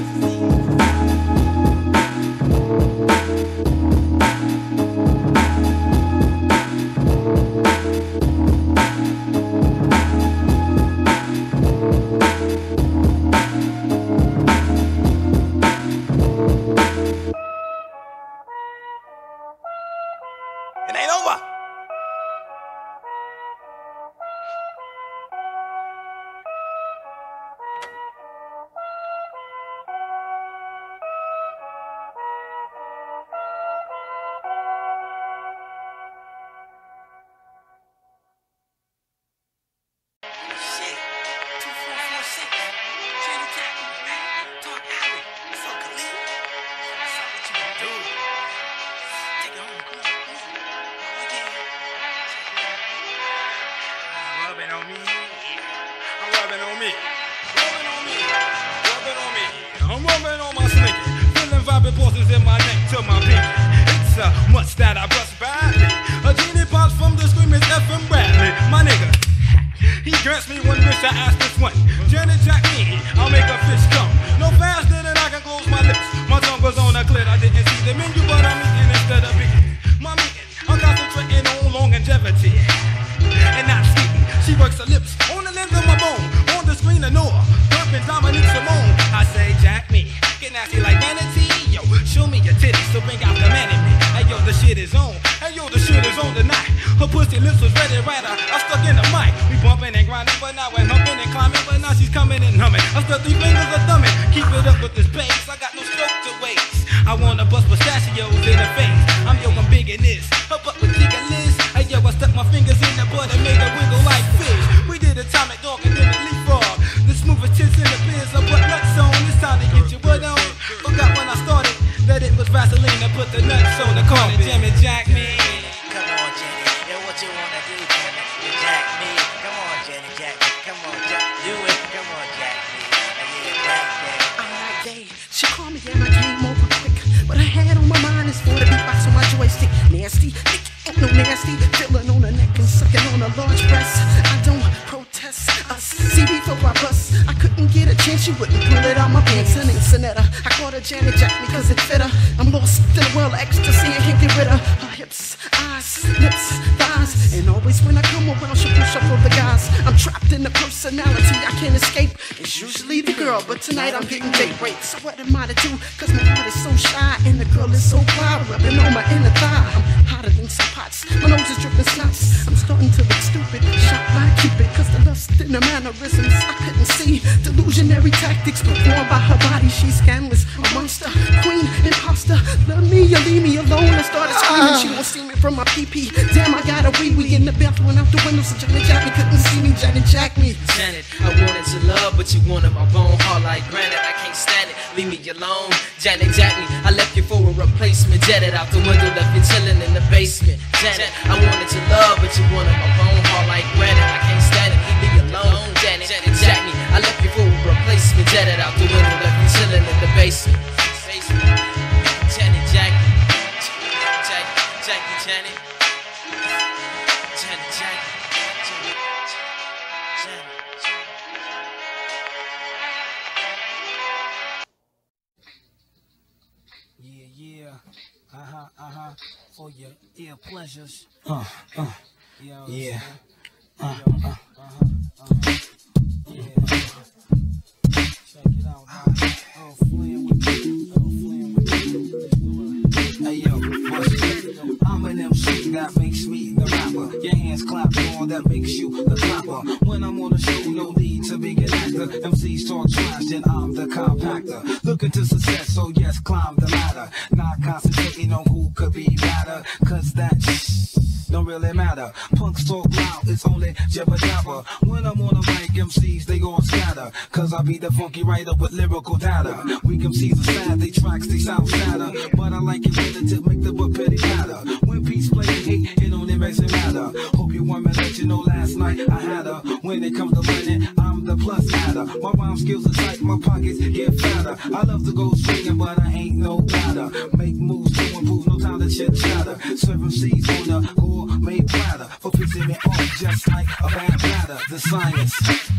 It ain't over. Forces in my neck to my pinky. It's much that I bust badly. A genie pops from the screamers F.M. Bradley. My nigga, he grants me one wish, I ask this one. Janet Jack me, I'll make a fish come. No faster than I can close my lips. My tongue was on a clit, I didn't see the menu, but I'm eating instead of eating. My meeting, I'm concentrating on longevity and not speaking. She works her lips on the lens of my bone. On the screen of Noah, Burpin' Dominique Simone. I say, Jack me, get nasty like vanity. Yo, show me your titties, so bring out the man in me. Hey yo, the shit is on. Hey yo, the shit is on tonight. Her pussy lips was ready right out. I stuck in the mic. We bumping and grinding, but now we're humping and climbing. But now she's coming and humming. I stuck 3 fingers of thumbing. Keep it up with this bass. I got no stroke to waste. I wanna bust pistachios in the face. I'm big in this. Her butt was jiggling. Hey yo, I stuck my fingers in the butt and made her wiggle like fish. We did atomic dog and then a leapfrog. The smoothest tits in the biz. I put nuts on. It's time to get your butt on. Forgot when I started that it was Vaseline. I put the nuts on the carpet. Jimmy Jack me. Come on, Jenny. Yo, what you wanna do, Jenny? You jack me. Come on, Jenny, jack me. Come on, Jack. Do it. Come on, jack me. Yeah, jack, jack. I'm like, day. She called me and I came over quick. What I had on my mind is for the beatbox on my joystick. Nasty. Ain't no nasty. Feeling on the neck and sucking on a large breast. I don't protest. See, before I bust, I couldn't get a chance. You wouldn't pull it out my pants. Her name's Sonetta. I called her Janet Jack because it fit her. I'm lost in the world of ecstasy and can't get rid of her hips, eyes, lips, thighs. And always when I come around, she push up all the guys. I'm trapped in the personality I can't escape. It's usually the girl, but tonight I'm getting date raped. So what am I to do? Cause my heart is so shy and the girl is so wild, rubbing on my inner thigh. I'm hotter than some pots. My nose is dripping snots. I'm starting to look stupid. Shot by Cupid, cause the lust in the mannerisms I couldn't see. Delusionary tactics performed by her body. She's scandalous, a monster, queen, imposter. Love me or leave me alone. I started screaming. She won't see me from my pee-pee. Damn, I got a wee-wee in the bathroom out the window. So Janet Jack me couldn't see me. Janet Jack me. Janet, I wanted your love, but you wanted my bone hard like granite. I can't stand it, leave me alone. Janet Jack me, I left you for a replacement. Jetted out the window, left you chilling in the basement. Janet, I wanted your love, but you wanted my bone hard like granite. I can't stand it, leave me alone. Janet Jack me, I left you for a replacement. Jetted out the window, left you chilling in the basement. Janet Jack me, Janet Janet. For your ear pleasures. Yeah. Yeah. Check it out. Hey yo, I'm an MC that makes me the rapper. Your hands clap on that makes you the clapper. When I'm on the show, no need to be an actor. MCs talk trash and I'm the compactor. Looking to success, so yes, climb the ladder. Not concentrating on who could be better, cause that don't really matter. Punks talk loud, it's only jabber jabber. When I'm on the mic, MCs they all scatter, cause I be the funky writer with lyrical data. Weak MCs are sad, they tracks, they sound sadder, but I like it better to make the book petty matter. When peace play hate, it only makes it matter. Hope you want me to let you know last night I had her. When it comes to winning, I'm the plus adder. My rhyme skills are tight, my pockets get fatter. I love to go swinging, but I ain't no doubter. Make moves to improve, no time to chit chatter. Serve MCs on the gourmet platter for pissing me off just like a bad batter. The science.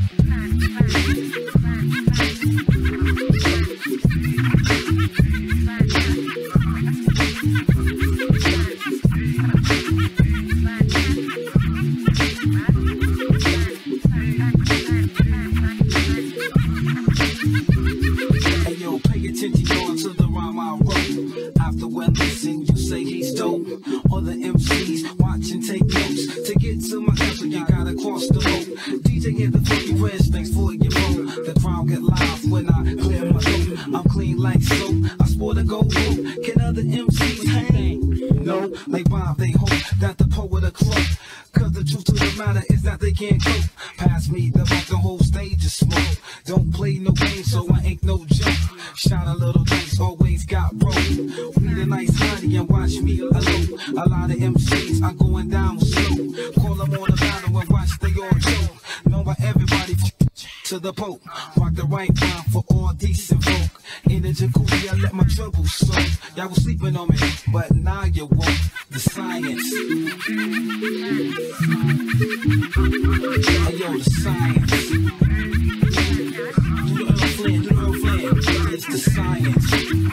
Other MCs watch and take notes. To get to my castle, you gotta cross the road. DJ hit the funky press, thanks for your phone. The crowd get loud when I clear my throat. I'm clean like soap, I sport a gold rope. Can other MCs hang? No, like Bob, they hope that the poet a croak. Cause the truth to the matter is that they can't cope. Pass me the mic, the whole stage is smoke. Don't play no games, so I ain't no joke. Shot a little dice, always got broke. Read a nice honey and watch me alone. A lot of MCs are going down slow. Call them on the battle and watch they all choke. Known by everybody to the Pope. Rock the right rhyme for all decent folk. In the jacuzzi, I let my troubles soak. Y'all was sleeping on me, but now you won't. The science. Hey yo, the science. Do the Earl Flynn, do the Earl Flynn. It's the science.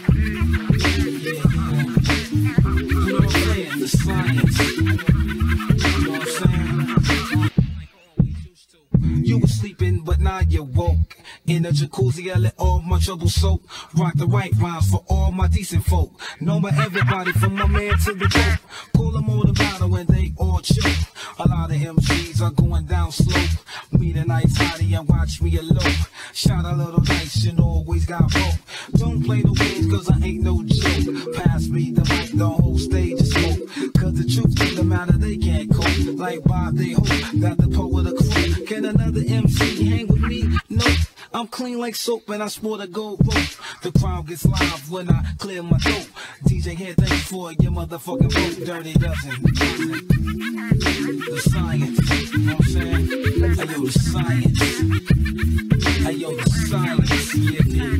Do the Earl Flynn, the science. You know what I'm saying? You were sleeping, but now you woke. In the jacuzzi, I let all my trouble soak. Rock the right rhymes for all my decent folk. Know by everybody from my man to the dope. Call them all the battle when they all choke. A lot of MCs are going down slope. Meet a nice hottie and watch me elope. Shot a little dice and always got broke. Don't play no games cause I ain't no joke. Pass me the mic, the whole stage is smoke. Cause the truth to the matter, they can't cope. Like Bob, they hope that the poet a croak. Can another MC hang with me? No. I'm clean like soap and I sport a gold rope. The crowd gets live when I clear my throat. DJ here, thanks for your motherfucking vote. Dirty dozen. The science. You know what I'm saying? Hey yo, the science. Hey yo, the science. Yeah,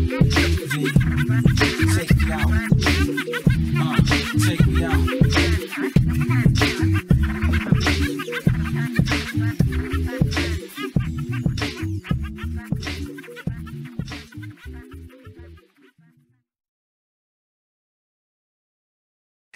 D. Take me out. Take me out.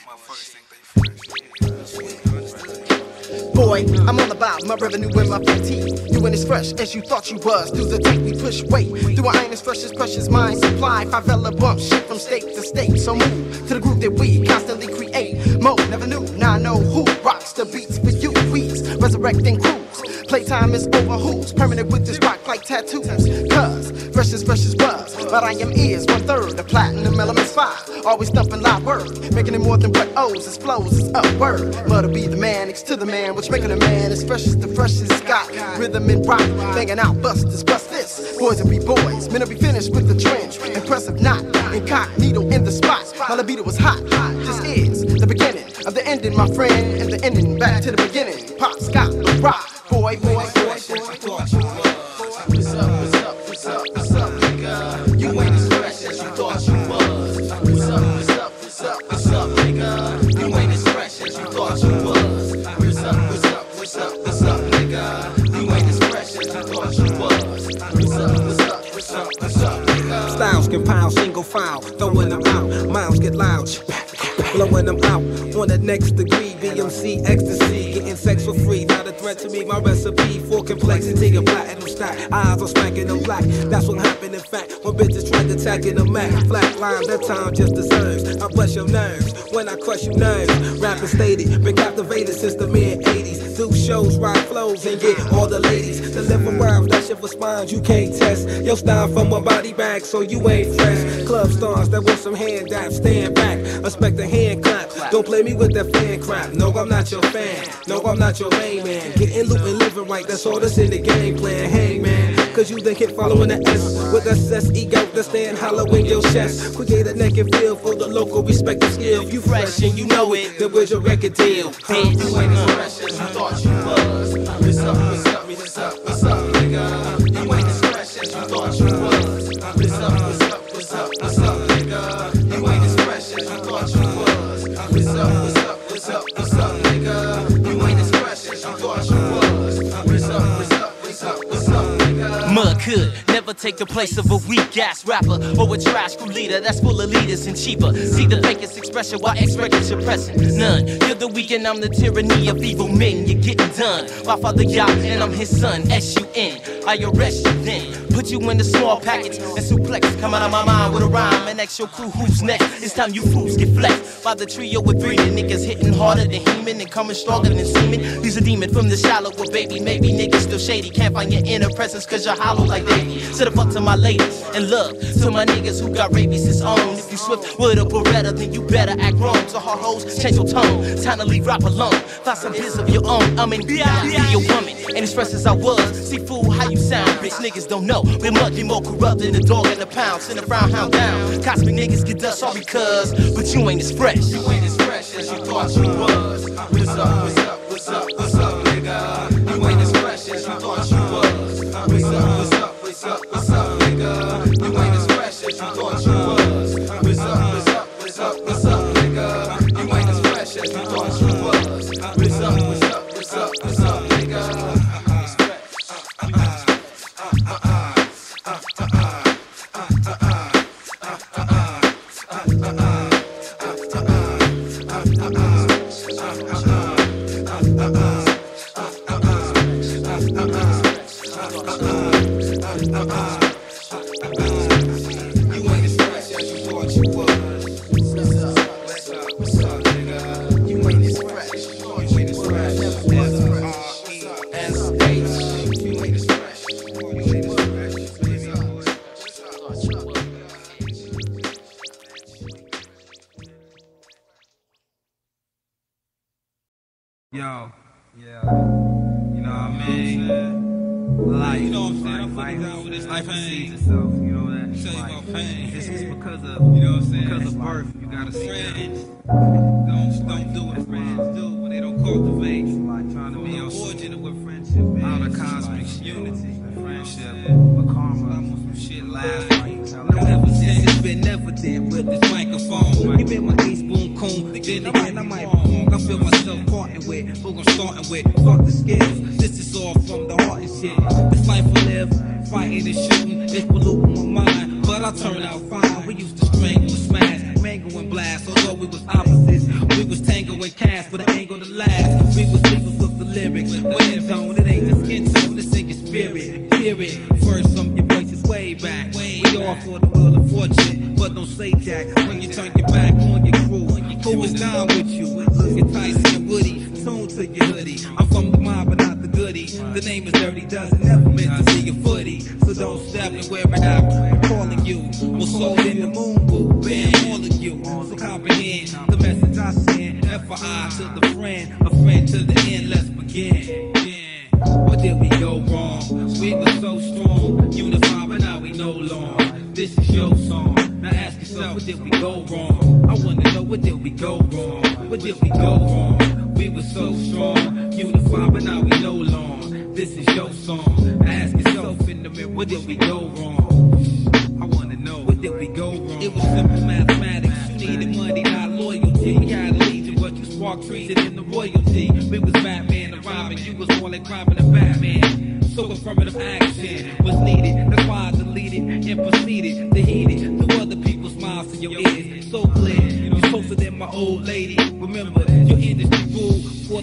Boy, I'm all about my revenue and my PT. You ain't as fresh as you thought you was. Through the tape we push weight. Through I ain't as fresh as precious mind supply. Favela bump shit from state to state. So move to the groove that we constantly create. Mo never knew, now I know who rocks the beats for you. Weeds resurrecting crews. Playtime is over. Who's permanent with this rock like tattoos? Cuz fresh as was. But I am is 1/3 the platinum elements 5. Always thumping loud word. Making it more than what O's. It's flows, it's upward. Mother be the man next to the man. Which making a man as fresh as the freshest got. Rhythm and rock. Banging out busters, bust this. Boys will be boys. Men will be finished with the trend. Impressive not. Incognito in the spot. My libido was hot. This is the beginning of the ending, my friend. And the ending back to the beginning. Pop, Scott, the rock. Boy. What's up, nigga? You ain't as fresh as you thought you was. What's up, nigga? You ain't as fresh as you thought you was. What's up, nigga? You ain't as fresh as you thought you was. What's up, nigga? Styles compile, single file, throwing them out. Miles get loud, blowing them out. On the next degree, BMC ecstasy, getting sex for free. Not a threat to me, my recipe for complexity of platinum stack. Eyes are smacking them black. That's what happened in fact. When bitches tried to attack in the Mac. Flat line, that time just deserves. I bust your nerves when I crush your nerves. Rapping stated, been captivated since the mid-80s. Do shows, ride flows, and get all the ladies. Deliver rhymes, that shit for spines you can't test. Your style from a body bag, so you ain't fresh. Club stars that want some hand daps, stand back. Expect a hand clap. Don't play me with that fan crap. No, I'm not your fan. No, I'm not your main man. Getting loot and living right, that's all that's in the game plan. Hang man, cause you think it following the S. With SS ego to stand hollow in your chest. Create a naked feel for the local respect and skill. You fresh and you know it, then where's your record deal? You ain't as fresh as you thought you was. What's up, nigga? You ain't as fresh as you thought you was. What's up, nigga? You ain't as fresh as you thought you was. What's up, nigga? You ain't as fresh as you thought you was. What's up, nigga? Mud could never take the place of a weak ass rapper or a trash crew leader that's full of leaders and cheaper. See the fakest expression while X-Records suppressing none. You're the weak and I'm the tyranny of evil men. You're getting done. My father Yah and I'm his son. S-U-N. I arrest you then. Put you in the small package and suplex. Come out of my mind with a rhyme and ask your crew who's next. It's time you fools get flexed by the trio with three. The niggas hitting harder than Heman and coming stronger than semen. He's a demon from the shallow with baby. Maybe niggas still shady. Can't find your inner presence cause you're hollow like Davey. Sit up to my ladies and love to my niggas who got rabies his own. If you swift with a Beretta, then you better act wrong. To hard hoes, change your tone. Time to leave rap alone. Find some biz of your own. I mean, be a woman. And as fresh as I was, see fool how you sound. Bitch niggas don't know. We're much more corrupt than a dog in a pound. Send a brown hound down. Cosmic niggas get dust, sorry cuz, but you ain't as fresh. You ain't as fresh as you thought you was. What's up, nigga? You ain't as fresh as you thought you was. What's up, nigga? You ain't as fresh as you thought you was. What's up, nigga? You ain't as fresh as you thought you was. What's up, nigga? Yo, yeah, you know what I mean? Life, you know what I'm saying? I'm fucking down with this life pain. Itself, you know that? Tell you about pain. This is because of, you know what I'm saying? Because of birth, you gotta see friends. Don't do what friends do when they don't cultivate. Like trying to be the origin of what friendship is. Out of cosmic unity, friendship, but karma, some shit last night. It's been never there with this microphone. He been my teaspoon coon. Then again, I might be wrong. I feel myself parting with, who I'm starting with. Fuck the skills. This is all from the heart and shit. This life we live, fighting and shooting. It's polluting my mind, but I turn out fine. We used to strangle and smash, mangle and blast. past, although we was opposites. We was tango and cast with an angle to last. We was legal with the lyrics. Wind zone, it ain't the skin tone, it's in your spirit. Hear it first from your voices way back. We all for the wheel of fortune, but don't say jack when you turn your back on your crew. Who is down with you? Look at Tyson and Woody, tune to your hoodie. I'm from the mob, but not the goodie. The name is Dirty Dozen, never meant to be a footy. So don't step and wear it out. I'm calling you. We're sold in the moon, boo, bam, all of you. So comprehend the message I send. FYI to the friend, a friend to the end. Let's begin. What did we go wrong? We were so strong, unified, but now we no longer. This is your song. Now ask yourself, what did we go wrong? I wanna know, what did we go wrong? What did we go wrong? We were so strong, unified, but now we no longer. This is your song. Now ask yourself in the mirror, what did we go wrong? I wanna know, what did we go wrong? It was simple mathematics. You needed money, not loyalty. We had a legion, but you spark treated in the royalty. We was Batman and Robin, you was more like Robin and Batman. So affirmative action was needed. That's why I deleted and proceeded to heat it through other people's mouths to your ears. So clear, you're closer than my old lady. Remember, your industry rule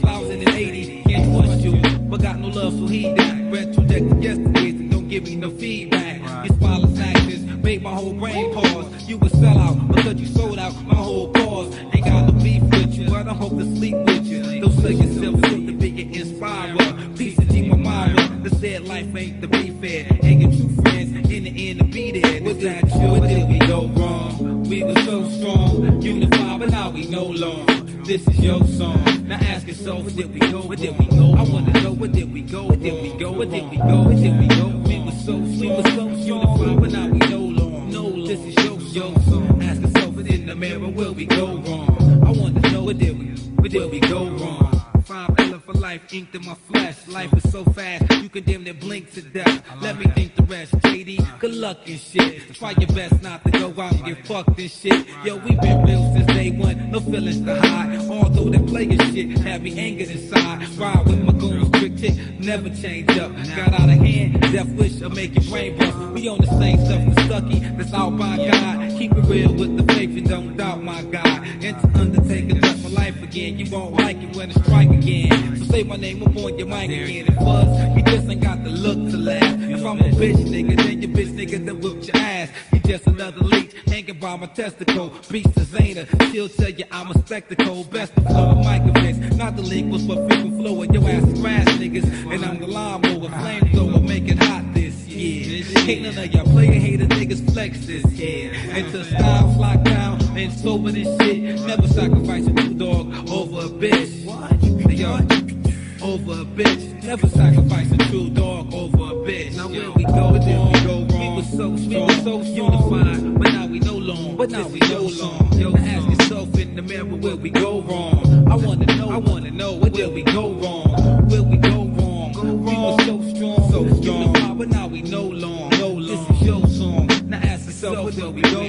4080. Can't trust you, but got no love, so heed that. Retrojected yesterday's and don't give me no feedback. Your spineless actions made my whole brain pause. You would sell out because you sold out my whole cause. Ain't got no beef with you, but I hope to sleep with you. Don't sell yourself to be an inspirer. Peace of G, my mama. That said life ain't to be fair. And your true friends in the end to be there. Was that you? What did we go wrong? We were so strong, unified, but now we no longer. This is your song. Now ask yourself, where did we go? Where did we go? I wanna know, where did we go? Where did we go? Where did we go? Where did we go? We were so unified, but now we no longer. No, this is your song. Ask yourself in the mirror, where we go wrong? I wanna know, where did we go wrong? 5L for life, inked in my flesh. Life is so fast, you can damn near blink to death. Let me think the rest, JD. Good luck and shit. Try your best not to go out and get fucked and shit. Yo, we been real since day one, no feelings to hide. Although that player shit had me angered inside. Ride with my goons, quick tick, never change up. Got out of hand, death wish of making brain bust. We on the same stuff, the Stucky, that's out by God. Keep it real with the faith and don't doubt my God. And to undertake that's my life again. You won't like it when I strike again. So say my name up on your mic again. And buzz, you just ain't got the look to laugh. If I'm a bitch nigga, then your bitch nigga that whipped your ass. You just another leech hanging by my testicle. Beast to Zana, she'll tell you I'm a spectacle. Best to flow the microphone, not the linguist, but frequent flow. Your ass is grass niggas, and I'm the lawnmower, flamethrower, make it hot this year. Ain't none of y'all player hater niggas flex this year. Until styles lock down and sober this shit. Never sacrifice a true dog over a bitch. Yo, over a bitch. Never sacrifice a true dog over a bitch. Now where we go, where did we go wrong? We were so unified, but now we no long. But now we no long. Yo, ask yourself in the mirror where we go wrong. I wanna know, where did we go wrong? Where we go wrong? We were so strong, unified, but now we no long. This is your song. Now ask yourself, where did we go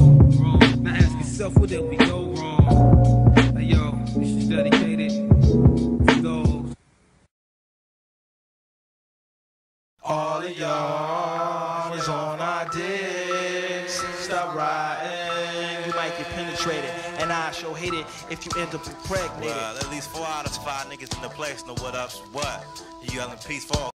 wrong? Now ask yourself, where did we go wrong? Hey yo, this is dedicated to those. All of y'all is on our dicks. Stop riding. You might get penetrated, and I sure hate it if you end up impregnated. Well, at least 4 out of 5 niggas in the place know what up's what. You yelling peace for all.